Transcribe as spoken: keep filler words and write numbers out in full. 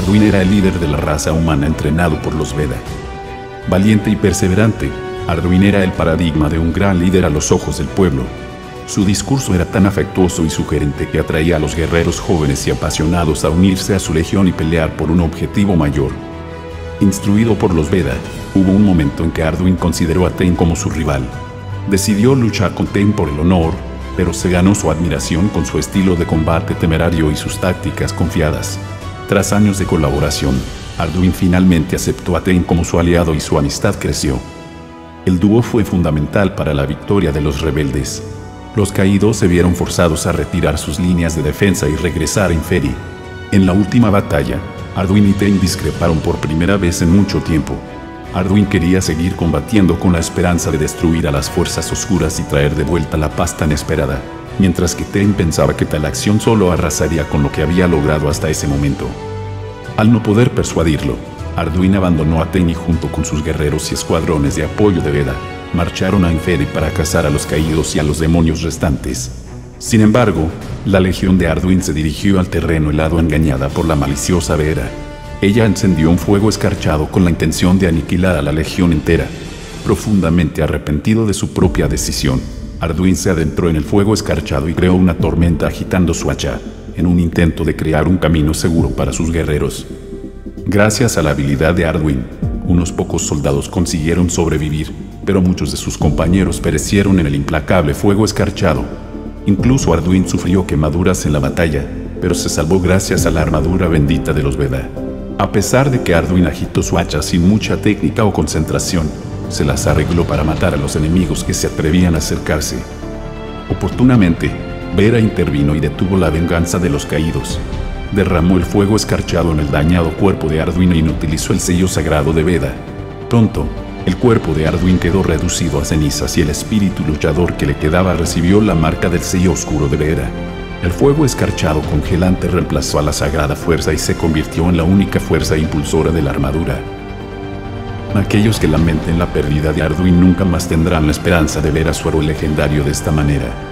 Arduin era el líder de la raza humana entrenado por los Veda. Valiente y perseverante, Arduin era el paradigma de un gran líder a los ojos del pueblo. Su discurso era tan afectuoso y sugerente que atraía a los guerreros jóvenes y apasionados a unirse a su legión y pelear por un objetivo mayor. Instruido por los Veda, hubo un momento en que Arduin consideró a Ten como su rival. Decidió luchar con Ten por el honor, pero se ganó su admiración con su estilo de combate temerario y sus tácticas confiadas. Tras años de colaboración, Arduin finalmente aceptó a Ten como su aliado y su amistad creció. El dúo fue fundamental para la victoria de los rebeldes. Los caídos se vieron forzados a retirar sus líneas de defensa y regresar a Inferi. En la última batalla, Arduin y Ten discreparon por primera vez en mucho tiempo. Arduin quería seguir combatiendo con la esperanza de destruir a las fuerzas oscuras y traer de vuelta la paz tan esperada, mientras que Ten pensaba que tal acción solo arrasaría con lo que había logrado hasta ese momento. Al no poder persuadirlo, Arduin abandonó a Ten y junto con sus guerreros y escuadrones de apoyo de Veda, marcharon a Inferi para cazar a los caídos y a los demonios restantes. Sin embargo, la legión de Arduin se dirigió al terreno helado engañada por la maliciosa Veda. Ella encendió un fuego escarchado con la intención de aniquilar a la legión entera. Profundamente arrepentido de su propia decisión, Arduin se adentró en el fuego escarchado y creó una tormenta agitando su hacha, en un intento de crear un camino seguro para sus guerreros. Gracias a la habilidad de Arduin, unos pocos soldados consiguieron sobrevivir, pero muchos de sus compañeros perecieron en el implacable fuego escarchado. Incluso Arduin sufrió quemaduras en la batalla, pero se salvó gracias a la armadura bendita de los Veda. A pesar de que Arduin agitó su hacha sin mucha técnica o concentración, se las arregló para matar a los enemigos que se atrevían a acercarse. Oportunamente, Veda intervino y detuvo la venganza de los caídos. Derramó el fuego escarchado en el dañado cuerpo de Arduin e inutilizó el sello sagrado de Veda. Pronto, el cuerpo de Arduin quedó reducido a cenizas y el espíritu luchador que le quedaba recibió la marca del sello oscuro de Veda. El fuego escarchado congelante reemplazó a la sagrada fuerza y se convirtió en la única fuerza impulsora de la armadura. Aquellos que lamenten la pérdida de Arduin nunca más tendrán la esperanza de ver a su héroe legendario de esta manera.